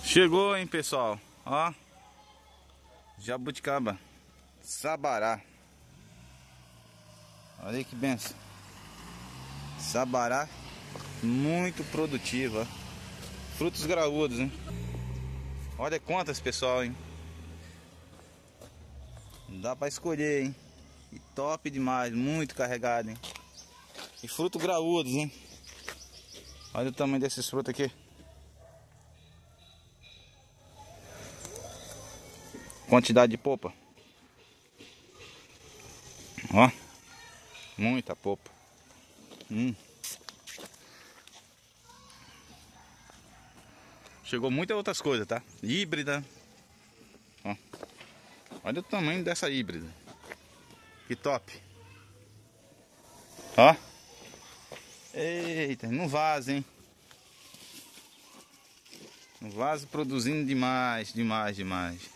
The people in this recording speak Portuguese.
Chegou, hein, pessoal, ó, jabuticaba, sabará. Olha aí que benção. Sabará, muito produtiva. Frutos graúdos, hein? Olha quantas, pessoal, hein? Dá pra escolher, hein? E top demais, muito carregado, hein? E frutos graúdos, hein? Olha o tamanho desses frutos aqui. Quantidade de polpa. Ó, muita polpa. Chegou muitas outras coisas, tá? Híbrida. Ó, olha o tamanho dessa híbrida. Que top. Ó. Eita, no vaso, hein? No vaso produzindo demais, demais, demais.